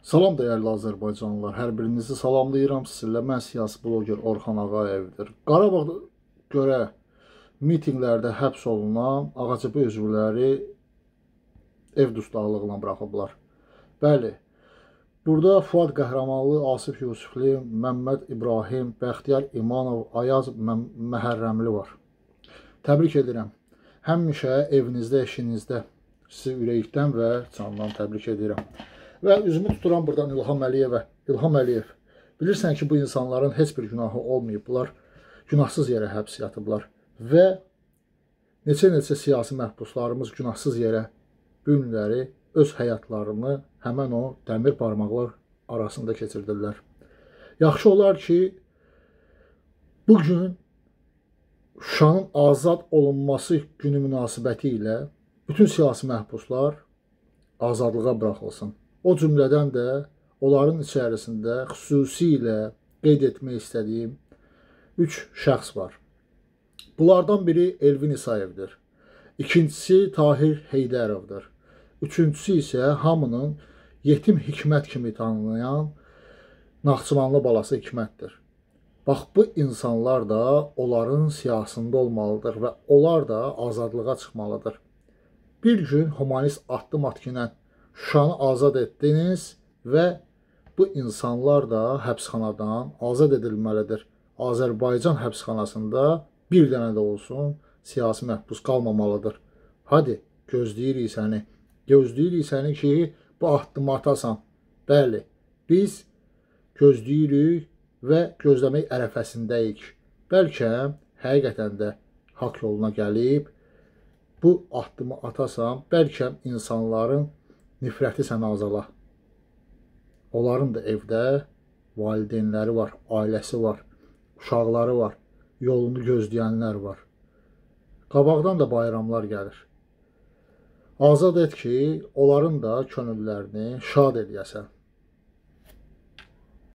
Salam dəyərli Azərbaycanlılar, hər birinizi salamlayıram. Sizlə mən siyasi bloger Orxan Ağayevdir. Qarabağda görə mitinqlərdə həbs olunan AXCB üzvləri ev dustaqlığına buraxıblar. Bəli, burada Fuad Qəhrəmanlı, Asif Yusifli, Məmməd İbrahim, Bəxtiyar İmanov, Ayaz Məhərrəmli var. Təbrik edirəm. Həmişə evinizdə, eşinizdə sizi ürəkdən və candan təbrik edirəm. Və üzümü tuturam buradan İlham Əliyevə. İlham Əliyev, bilirsən ki, bu insanların heç bir günahı olmayıblar, günahsız yerə həbs yatıblar və neçə siyasi məhbuslarımız günahsız yerə bu günləri öz həyatlarını həmən o dəmir barmaqlar arasında keçirdirlər. Yaxşı olar ki, bugün Şuşanın azad olunması günü münasibəti ilə bütün siyasi məhbuslar azadlığa buraxılsın. O cümlədən də onların içərisində xüsusilə qeyd etmək istədiyim 3 şəxs var. Bunlardan biri Elvin İsayevdir. İkincisi Tahir Heydərovdur. Üçüncüsü isə hamının yetim Hikmət kimi tanınan Naxçıvanlı balası Hikmətdir. Bax, bu insanlar da onların siyasında olmalıdır və onlar da azadlığa çıxmalıdır. Bir gün humanist addım atkinən Şuşanı azad etdiniz və bu insanlar da həbsxanadan azad edilməlidir. Azərbaycan həbsxanasında bir dənə də olsun siyasi məhbus qalmamalıdır. Hadi, gözləyirik səni. Gözləyirik səni ki, bu addımı atasan. Bəli, biz gözləyirik və gözləmək ərəfəsindəyik. Bəlkə həqiqətən də haqq yoluna gəlib, bu addımı atasan, bəlkə insanların nifrəti sənə azala. Onların da evdə valideynləri var, ailəsi var, uşaqları var, yolunu gözləyənlər var. Qabaqdan da bayramlar gəlir. Azad et ki, onların da könüllərini şad eləyəsən.